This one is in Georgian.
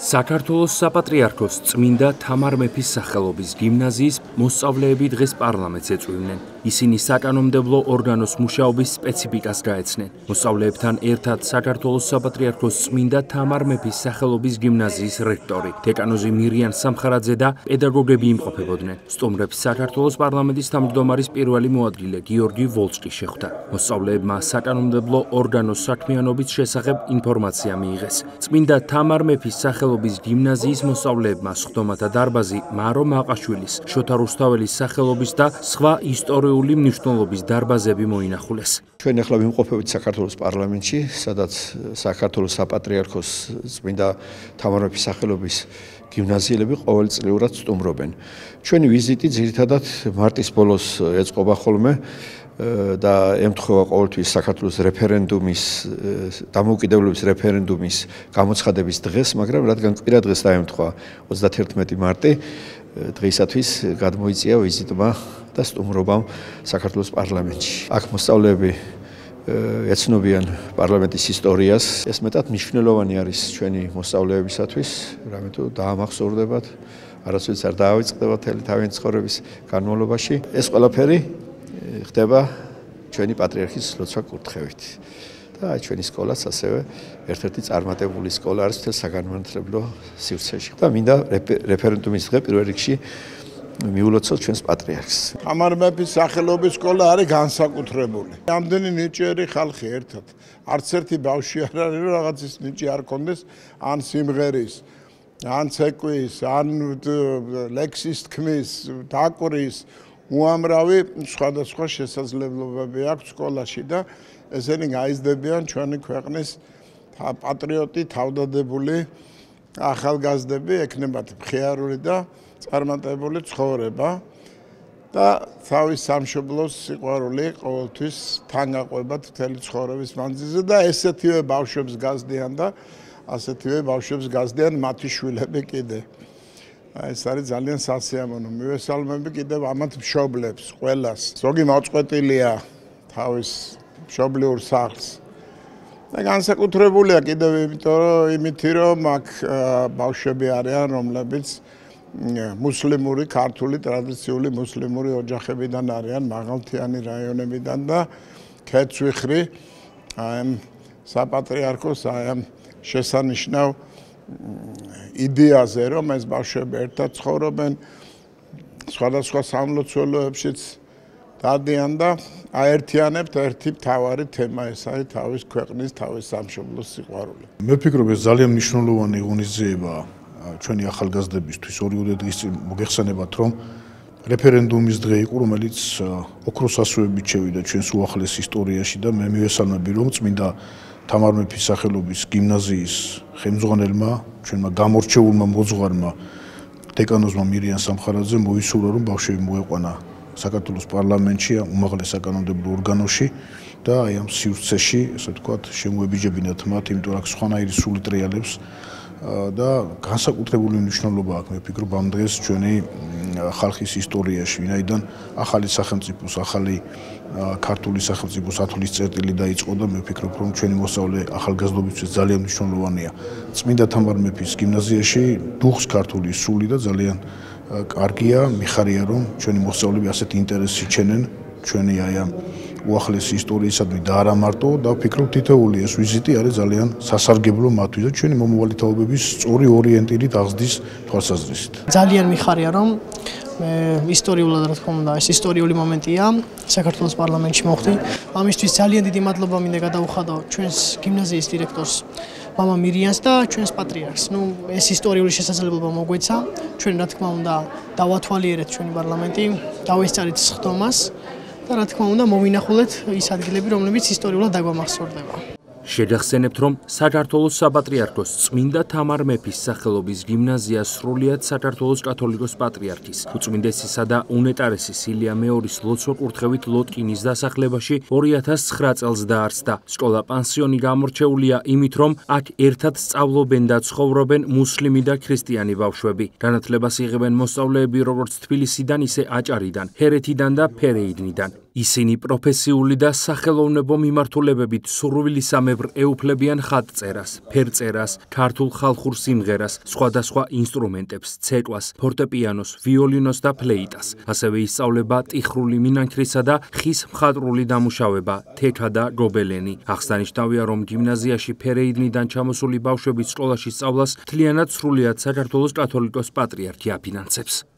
საქართველოს საპატრიარქოს წმინდა თამარ მეფის სახელობის გიმნაზიის მოსწავლეები დღეს პარლამენტს ეწვივნენ. ისინი საკანონმდებლო ორგანოს მუშაობის სპეციფიკას გაეცნენ. მოსწავლეებთან ერთად საქართველოს საპატრიარქოს წმინდა თამარ მეფის სახელობის გიმნაზიის რექტორი დეკანოზი მირიან სამხარაძე და პედაგოგები იმყოფებოდნენ. სტუმრებს საქართველოს პარლამენტის თავმჯდომარის პირველი მოადგილე გიორგი ვოლსკი შეხვდა. მოსწავლეებმა საკანონმდებლო ორგანოს საქმიანობის შესახებ ინფორმაცია მიიღეს. წმინდა თამარ მეფის სახელობის გიმნაზიის მოსწავლეებმა სხდომათა დარბაზი მარო მაყაშვილის, შოთა რუსთაველის სახელობის და სხვა ისტორიული მნიშვნელობის დარბაზები მოინახულეს. ჩვენ ახლა ვიმყოფებით საქართველოს პარლამენტში, სადაც საქართველოს საპატრიარქოს წმინდა თამარ მეფის სახელობის გიმნაზიელები ყოველწლიურად სტუმრობენ. ჩვენი ვიზიტი ძირითადად მარტის ბოლოს ეწყობა ხოლმე და ემთხვევა ყოველთვის საქართველოს რეფერენდუმის დამოუკიდებლობის რეფერენდუმის გამოცხადების დღეს, მაგრამ რადგან კვირა დღეს დაემთხვა 31 მარტი, დღეისათვის გადმოიწია ვიზიტმა და სტუმრობამ საქართველოს პარლამენტში. აქ მოსწავლეები ეცნობიან პარლამენტის ისტორიას. ეს მეტად მნიშვნელოვანი არის ჩვენი მოსწავლეებისათვის, რამე თუ დაამახსოვრდებათ, არასოდეს არ დაავიწყდებათ თავიანთი ცხოვრების განმავლობაში. ეს ყველაფერი ხდება ჩვენი პატრიარქის ლოცვა კურთხევით. და ჩვენი სკოლაც ასევე ერთ-ერთი წარმატებული სკოლა არის მთელ საგანმანათლებლო სივრცეში. და მინდა რეფერენდუმის დღე პირველ რიგში მიულოცოთ ჩვენს პატრიარქს. თამარ მეფის სახელობის სკოლა არის განსაკუთრებული. ამდენი ნიჭიერი ხალხი ერთად. არც ერთი ბავშვი არ არის, რომ რაღაცის ნიჭი არ კონდეს, ან სიმღერის, ან ცეკვის, ან ლექსის თქმის, დაკვრის, უამრავი სხვადასხვა შესაძლებლობები აქვს სკოლაში და ესენი გაიზრდებიან ჩვენი ქვეყნის პატრიოტი, თავდადებული ახალგაზრდები, ექნებათ მხიარული და წარმატებული ცხოვრება და თავის სამშობლოს სიყვარული ყოველთვის თან გაყვებათ მთელი ცხოვრების მანძილზე და ესეთივე ბავშვებს გაზრდიან და ასეთივე ბავშვებს გაზრდიან მათი შვილები კიდე. ეს არის ძალიან სასიამოვნო. მივესალმები კიდევ ამათ მშობლებს, ყველას. ზოგი მოწყვეტილია თავის მშობლიურ სახლს. და განსაკუთრებულია კიდევ იმითი, რომ აქ ბავშვები არიან, რომლებიც მუსლიმური, ქართული, ტრადიციული მუსლიმური ოჯახებიდან არიან, მაღალმთიანი რაიონებიდან და ქეცვიხრი ამ საპატრიარქოს ამ შესანიშნავ იდეაზე, რომ ეს ბავშვები ერთად ცხოვრობენ, სხვადასხვა სამლოცველოებშიც დადიან და აერთიანებთ ერთი მთავარი თემა, ეს არის თავის ქვეყნის, თავის სამშობლოს სიყვარული. მე ვფიქრობ, ეს ძალიან მნიშვნელოვანი ღონისძიებაა ჩვენი ახალგაზრდებისთვის. ორი დღის წინ მოგეხსენებათ, რომ რეფერენდუმის დღე იყო, რომელიც ოქროს ასოებით შევიდა ჩვენს უახლეს ისტორიაში და მე მივესალმები, რომ წმინდა თამარ მეფის სახელობის გიმნაზიის ხელმძღვანელმა, ჩვენმა გამორჩეულმა მოძღვარმა დეკანოზმა მირიან სამხარაძემ მოისურვა, რომ ბავშვები მოეყვანა საქართველოს პარლამენტში, უმაღლეს საკანონმდებლო ორგანოში და აი ამ სივრცეში, ასე ვთქვათ, შემოებიჯებინათ მათ, იმიტომ რომ აქ სხვანაირი სული ტრიალებს და განსაკუთრებული მნიშვნელობა აქვს, მე ვფიქრობ, ამ დღეს ჩვენი ხალხის ისტორიაში, ვინაიდან ახალი სახელმწიფოს, ახალი ქართული სახელმწიფოს ათვლის წერტილი დაიწყო და მე ვფიქრობ, რომ ჩვენი მოსწავლე ახალგაზრდობისთვის ძალიან მნიშვნელოვანია. წმინდა თამარ მეფის გიმნაზიაში დუხს ქართული სული და ძალიან კარგია, მიხარია, რომ ჩვენი მოსწავლეები ასეთ ინტერესს იჩენენ ჩვენი აი ამ უახლესი ისტორიისადმი და არა მარტო და ვფიქრობ, თითოეული ეს ვიზიტი არის ძალიან სასარგებლო მათთვის და ჩვენი მომავალი თაობების სწორი ორიენტირით აღზრდის თვალსაზრისით. ძალიან მიხარია, რომ ისტორიულად, რა თქმა უნდა, ეს ისტორიული მომენტია საქართველოს პარლამენტში მოხდი. ამისთვის ძალიან დიდი მადლობა მინდა გადაუხადო ჩვენს გიმნაზიის დირექტორს მამა მირიანს და ჩვენს პატრიარქს. ეს ისტორიული შესაძლებლობა მოგვეცა. ჩვენ რა თქმა უნდა დავათვალიერეთ ჩვენი პარლამენტი, დავესწარით სხდომას და რა თქმა უნდა მოვინახულეთ ის ადგილები, რომლებიც ისტორიულად დაგვამახსოვრდება. შეგახსენებთ, რომ საქართველოს საპატრიარქოს წმინდა თამარ მეფის სახელობის გიმნაზია სრულიად საქართველოს კათოლიკოს პატრიარქის, უწმინდესისა და უნეტარესის ილია მეორის ლოცვა კურთხევით ლოტკინის დასახლებაში 2009 წელს დაარსდა. სკოლა პანსიონი გამორჩეულია იმით, რომ აქ ერთად სწავლობენ და ცხოვრობენ მუსლიმი და ქრისტიანი ბავშვები. განათლებას იღებენ მოსწავლეები როგორც თბილისიდან, ისე აჭარიდან, ჰერეთიდან და ფერეიდნიდან. ისინი პროფესიული და სახელოვნებო მიმართულებებით სურვილისამებრ ეუფლებიან ხატწერას, ფერწერას, ქართულ ხალხურ სიმღერას, სხვადასხვა ინსტრუმენტებს, ცეკვას, ფორტეპიანოს, ვიოლინოს და ფლეიტას. ასევე ისწავლება ტიხრული მინანქრისა და ხის მხატვრული დამუშავება, თექა და გობელენი. აღსანიშნავია, რომ გიმნაზიაში ფერეიდნიდან ჩამოსული ბავშვების სკოლაში სწავლას მთლიანად სრულიად საქართველოს კათოლიკოს პატრიარქი აფინანსებს.